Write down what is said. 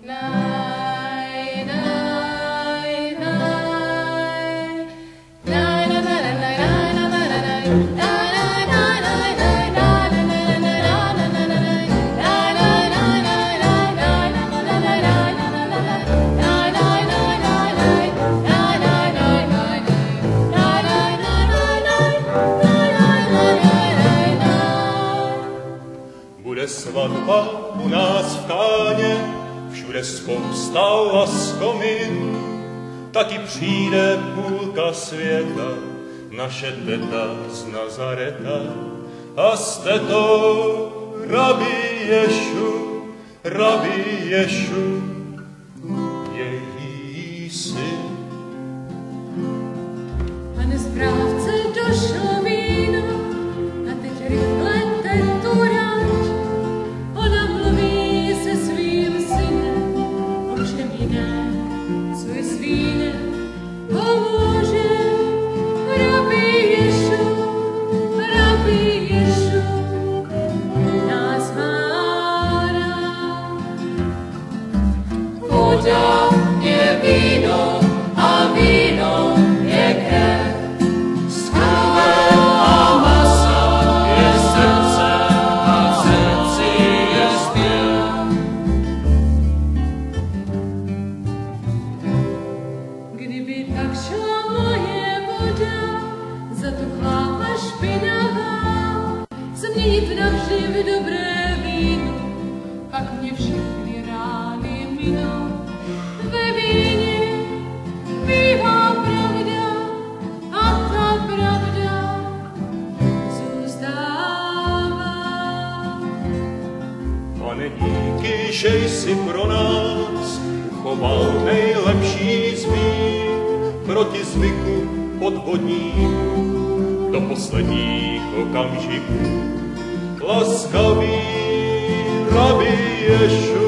Bude svatba u nás v Káně, všude spousta laskomin, taky přijde půlka světa, naše teta z Nazareta. A s tetou Rabbi Ješu, její syn. Pane správce, došlo víno, a teď rychle tetu ráč. Ona mluví se svým synem, o čem jiném, co je s vínem, pomůže. Rabbi Ješu, nás má rád. Voda je víno a víno je krev. A masa je srdce a v srdci je zpěv. Kdyby tak šla moje voda, zatuchlá a špinavá, změnit navždy v dobré víno, pak mě všechny rány minou. Ve víně bývá pravda a ta pravda zůstává. Pane, díky, že jsi pro nás uchoval nejlepší z vín proti zvyku podvodníků do posledních okamžiků. Laskavý Rabbi Ješu,